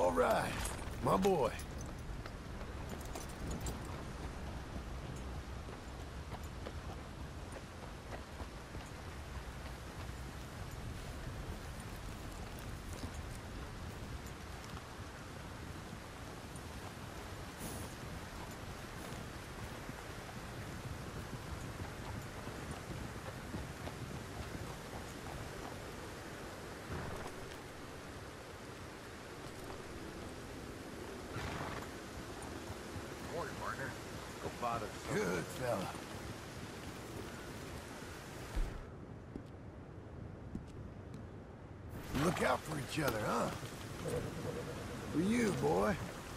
All right, my boy. Morning, partner. Go bother someone. Good fella. Look out for each other, huh? For you, boy.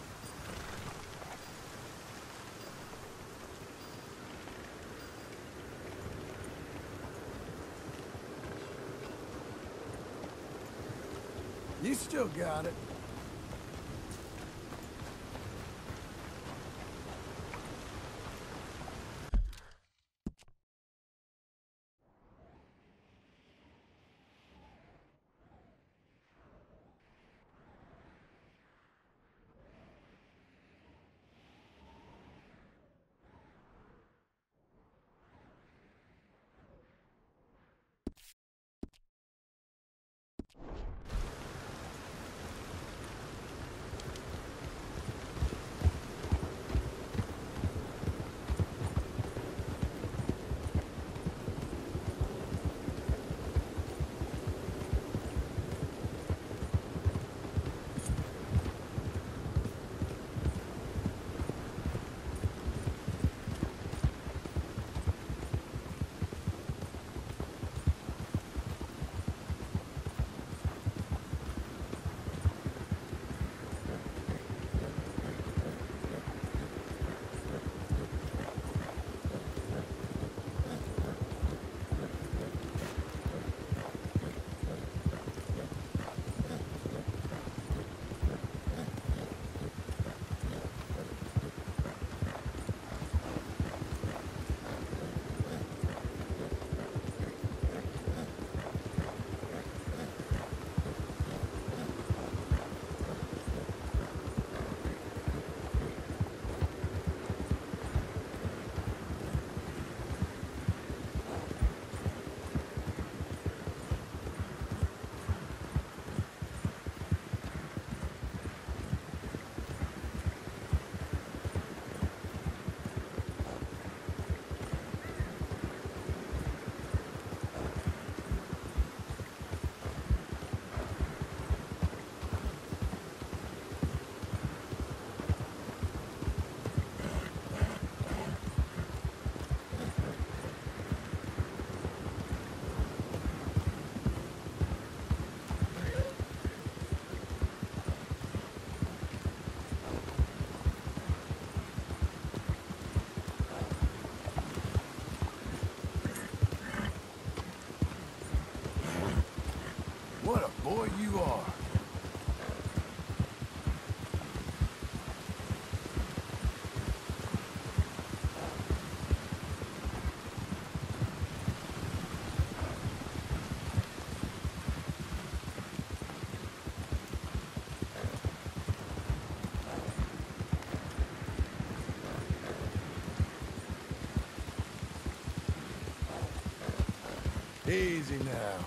You still got it. What a boy you are. Easy now.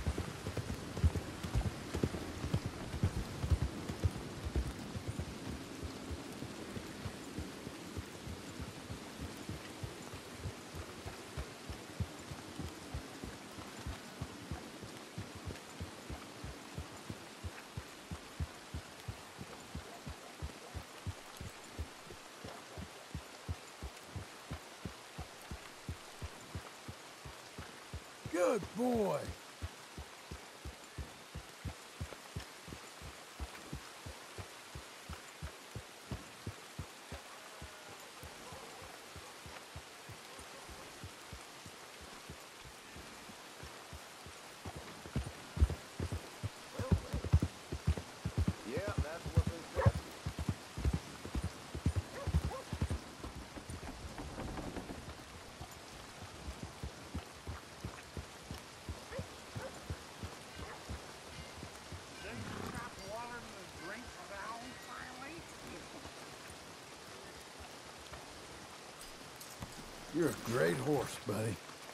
Good boy. Yeah, that's what they said. You're a great horse, buddy.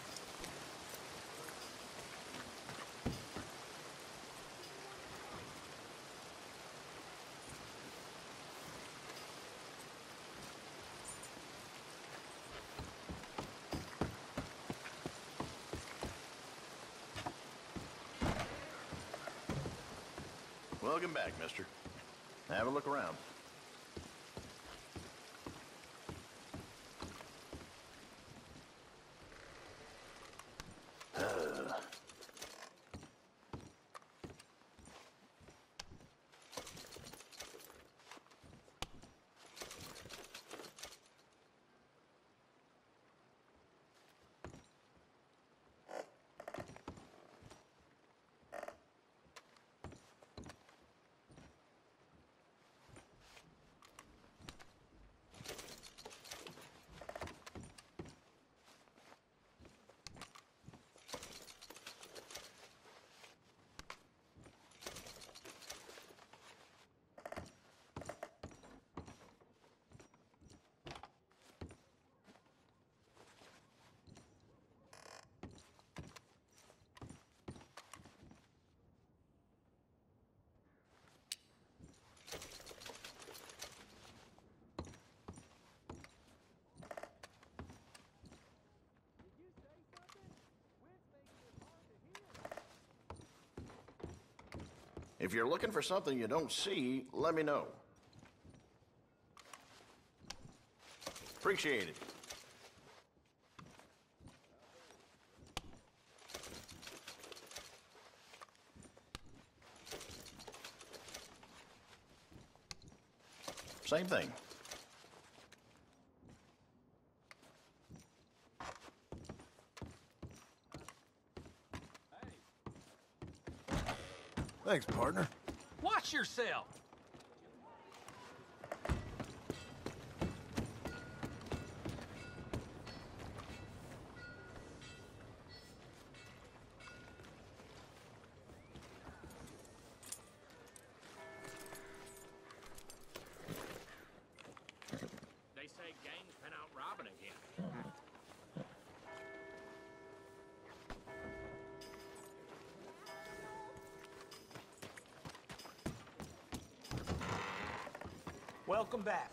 Welcome back, mister. Have a look around. If you're looking for something you don't see, let me know. Appreciate it. Same thing. Thanks, partner. Watch yourself! They say gangs been out robbing again. Welcome back.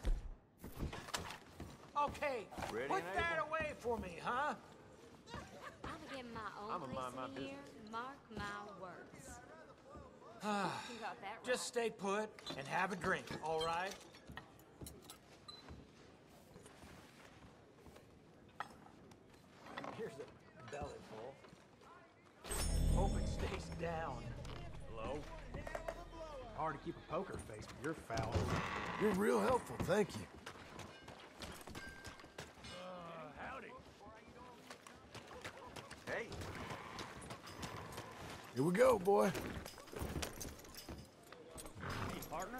Okay, Ready put and that able? away for me, huh? I'm getting my own I'ma place mind my in here. Mark my words. You got that right. Just stay put and have a drink, all right? Here's a belly full. Hope it stays down. Hello? Hard to keep a poker face when you're foul. You're real helpful, thank you. Howdy. Hey. Here we go, boy. Hey, partner.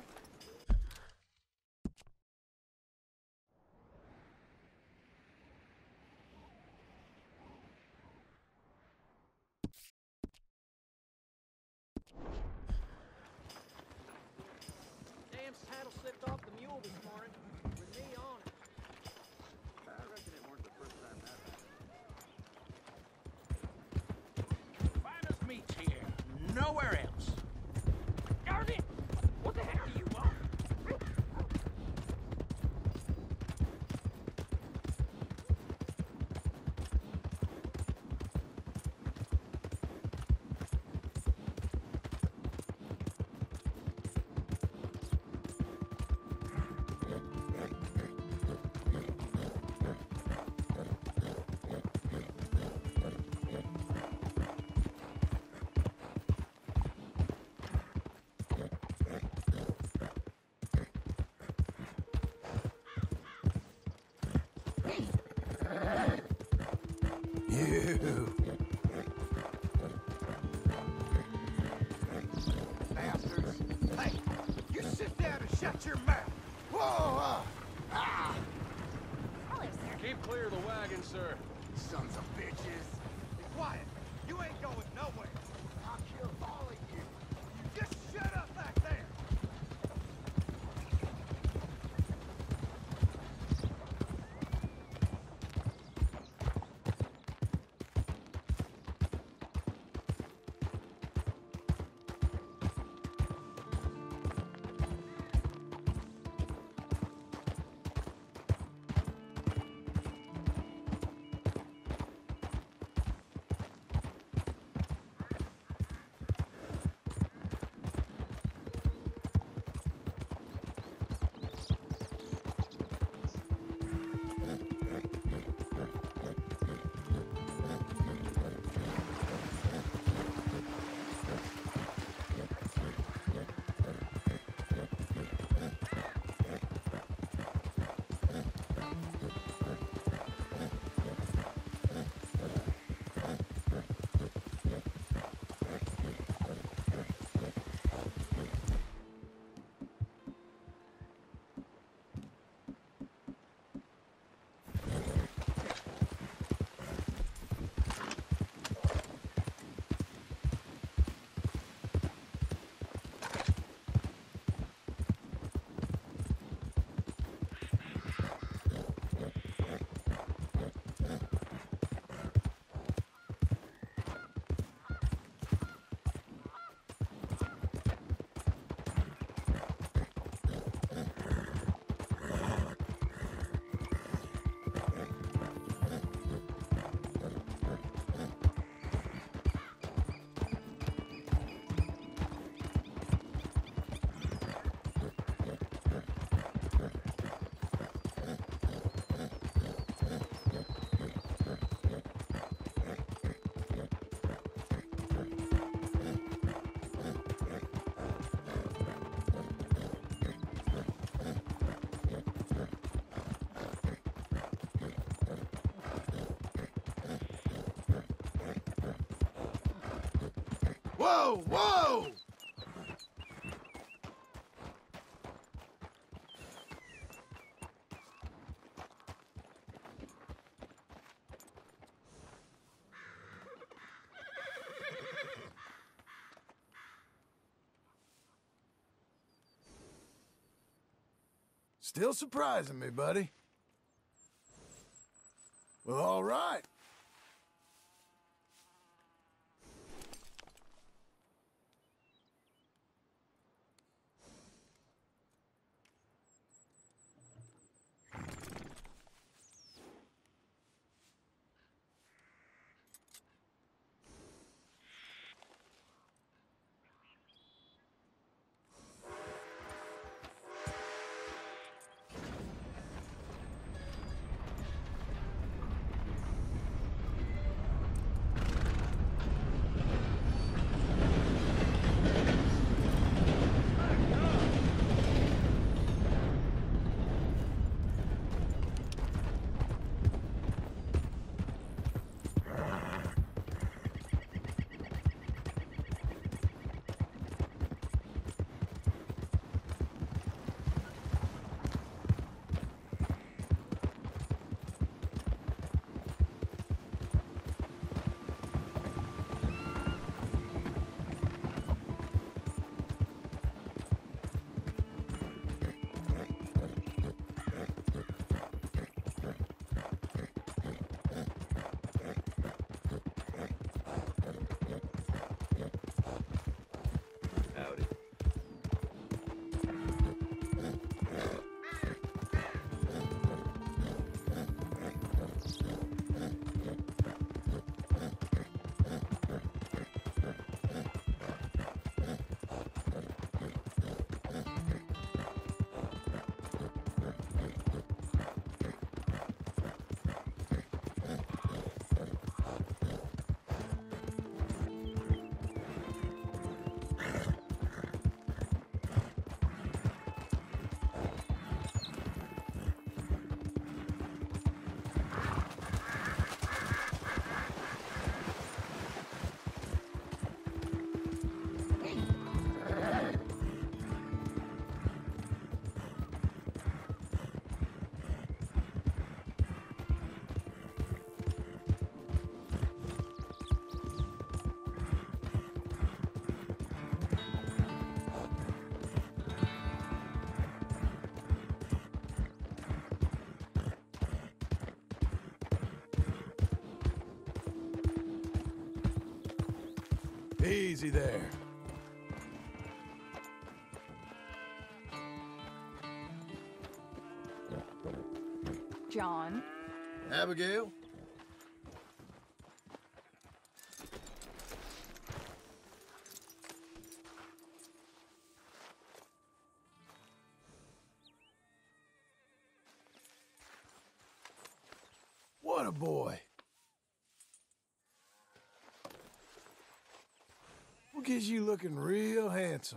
Damn saddle slipped off the mule this morning with me on it. I reckon it weren't the first time that happened. Finest meats here, nowhere else. Darn it! What the heck do you want? You. Bastards. Hey, you sit down and shut your mouth. Whoa! Ah! Hello, sir. Keep clear of the wagon, sir. Sons of bitches. Be quiet. You ain't going nowhere. I'll kill all of you. You just shut up back there. Whoa, whoa! Still surprising me, buddy. Well, all right. Howdy. Easy there. John. Abigail? What a boy. What gets you looking real handsome?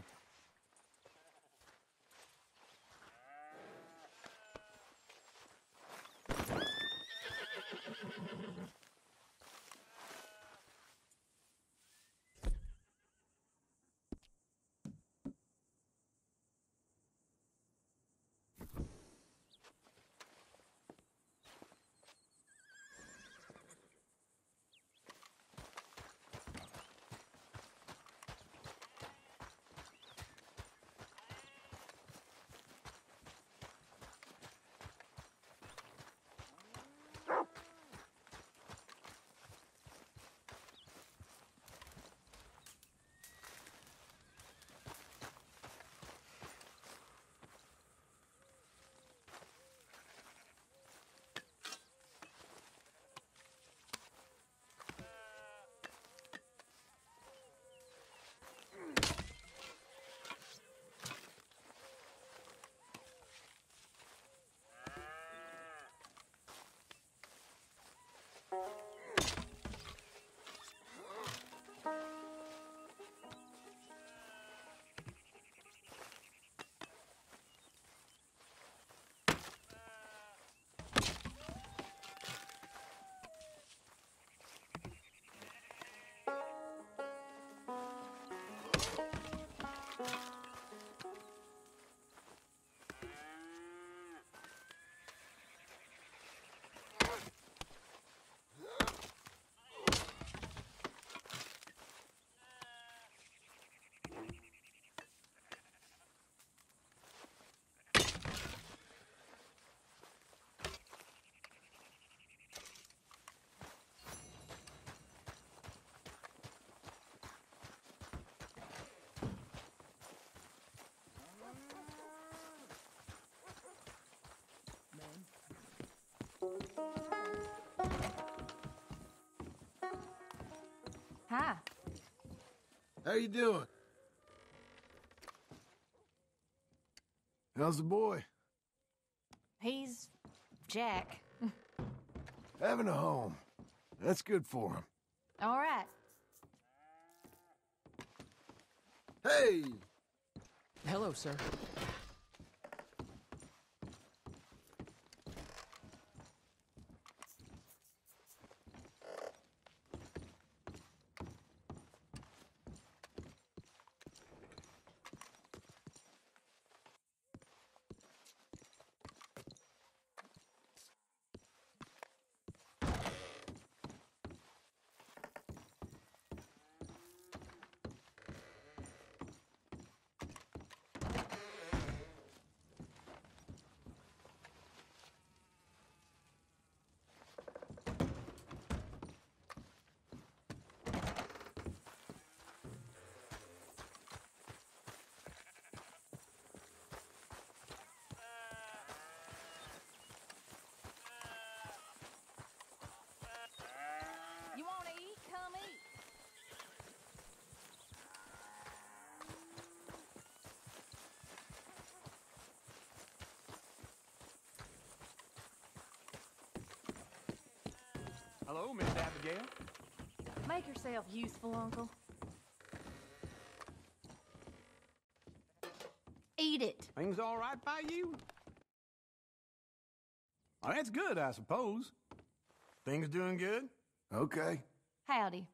Hi. How you doing? How's the boy? He's Jack. Having a home. That's good for him. All right. Hey! Hello, sir. You want to eat? Come eat. Hello, Miss Abigail. Make yourself useful, Uncle. Eat it. Things all right by you? Oh, that's good, I suppose. Things doing good? Okay. Howdy.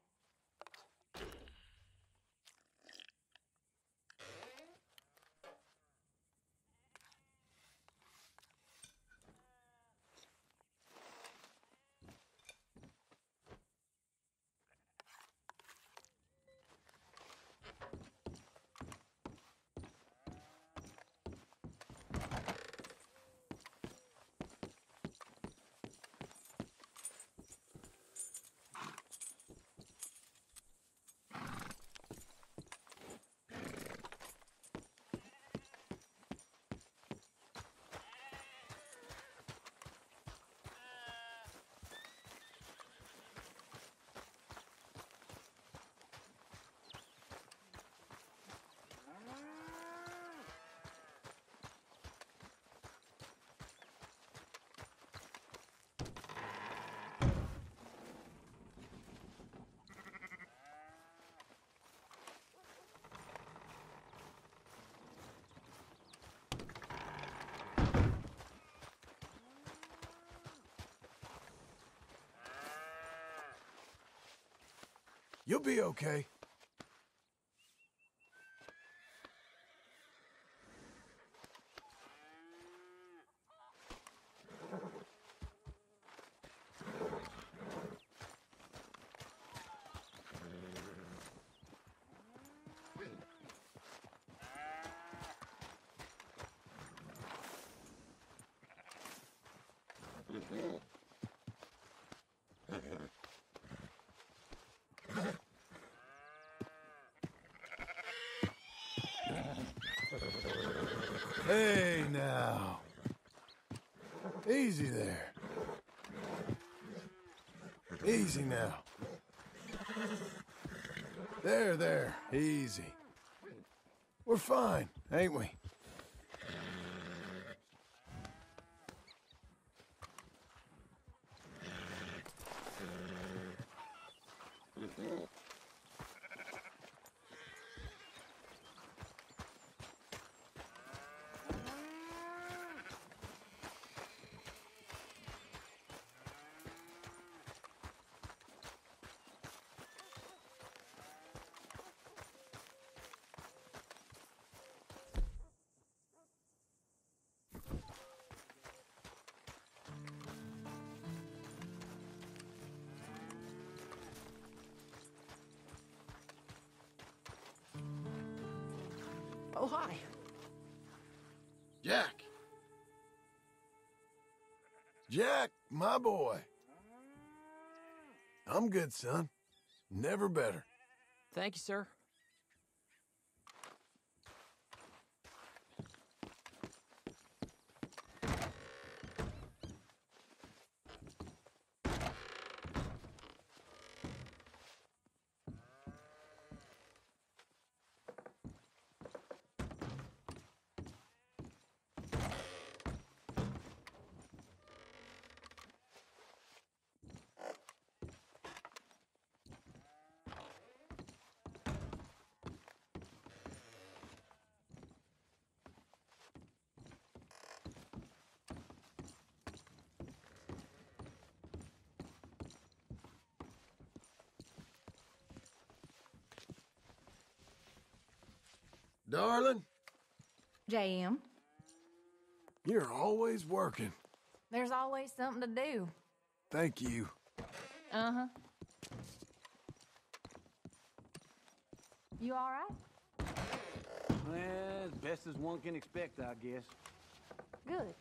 You'll be okay. Hey, now. Easy there. Easy now. There. Easy. We're fine, ain't we? Oh, hi. Jack. Jack, my boy. I'm good, son. Never better. Thank you, sir. Darling, JM, you're always working. there's always something to do. Thank you. Uh-huh. You all right? Well, as best as one can expect, I guess. Good.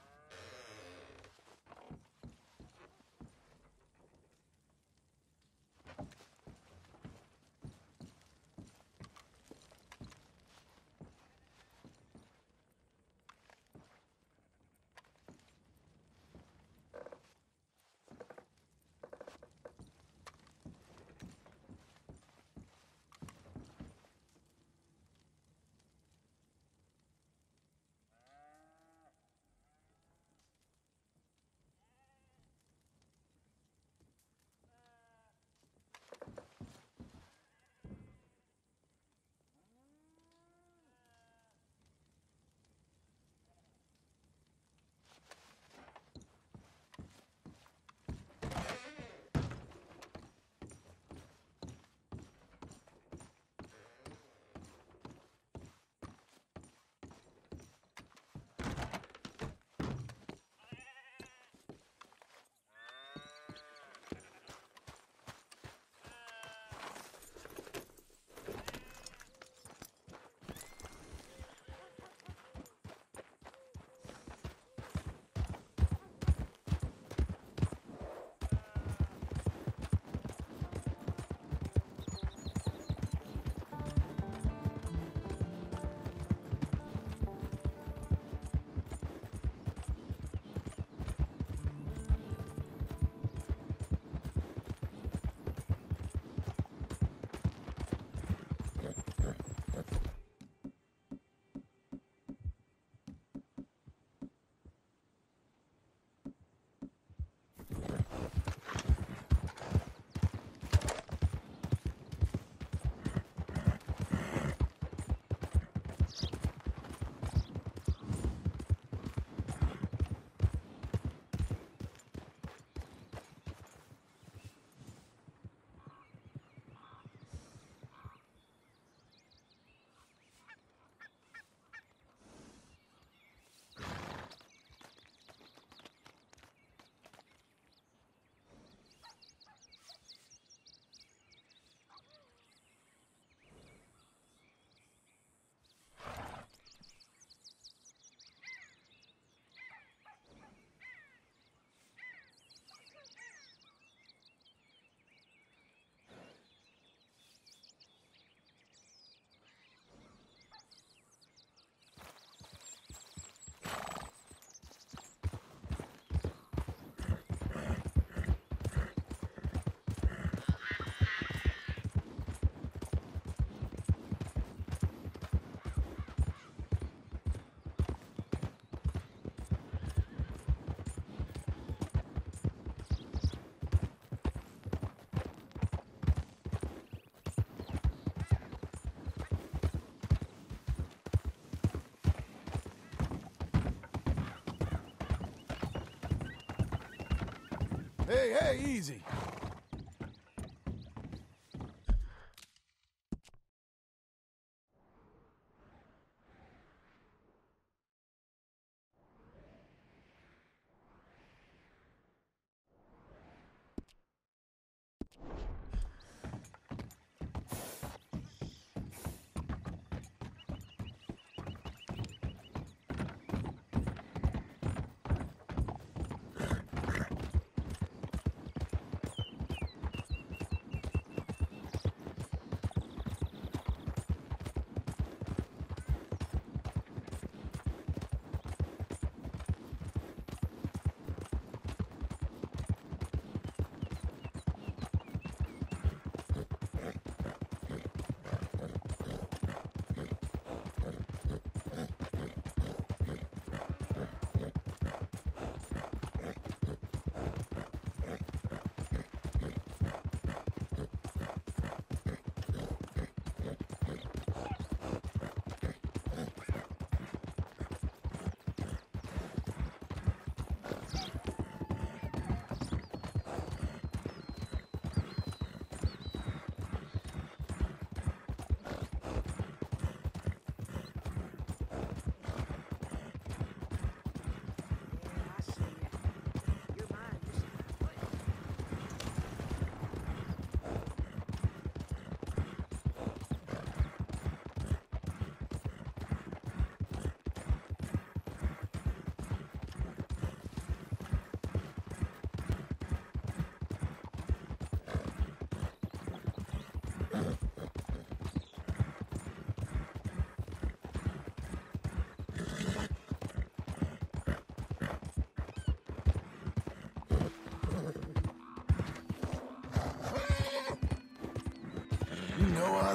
Hey, easy.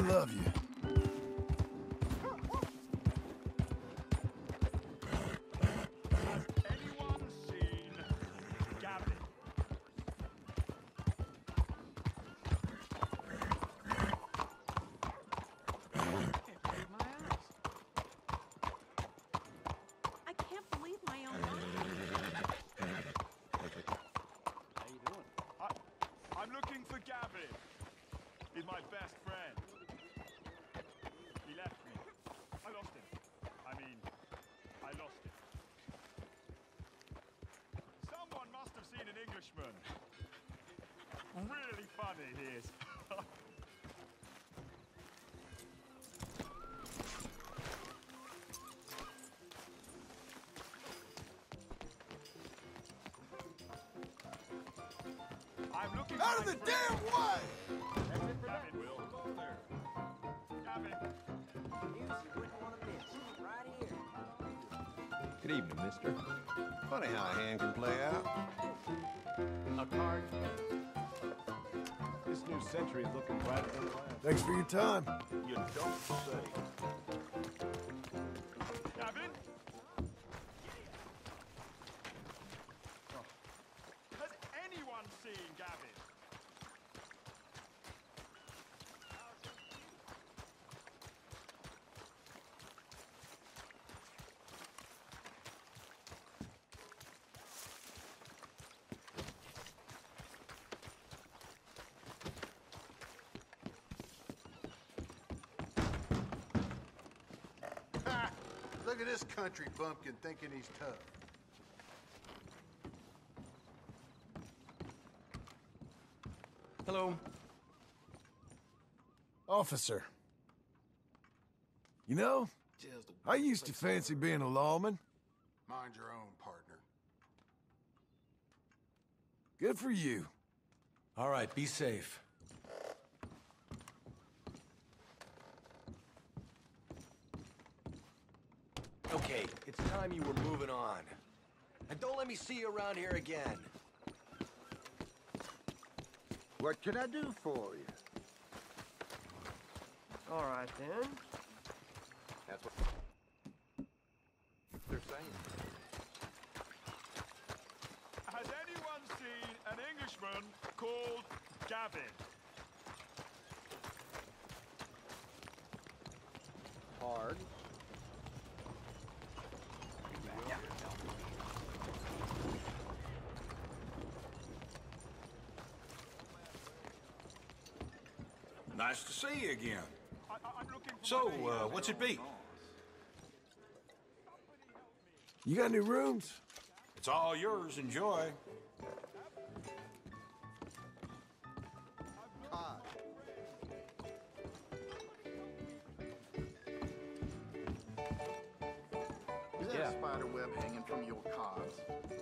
love you. Anyone seen Gavin? I can't believe my own eyes. How you doing? I'm looking for Gavin. He's my best friend. He left me. I lost him. I lost him. Someone must have seen an Englishman. Really funny he is. I'm looking Out for of my the friend. damn way! Gavin, Will. Gavin. Good evening, mister. Funny how a hand can play out. A card. This new century's looking brighter than the last. Thanks for your time. You don't say. Gavin? Has anyone seen Gavin? Ha! Look at this country bumpkin thinking he's tough. Hello. Officer. You know, I used to fancy being a lawman. Mind your own, partner. Good for you. All right, be safe. Okay, it's time you were moving on. And don't let me see you around here again. What can I do for you? All right, then. That's what they're saying. Has anyone seen an Englishman called Gavin? Hard. Nice to see you again. I'm looking for So, my name. what's it be? You got any rooms? It's all yours. Enjoy. Is that a spider web hanging from your cars?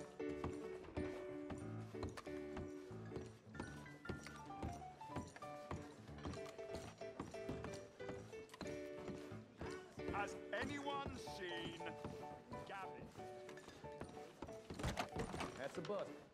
Has anyone seen Gavin? That's a bust.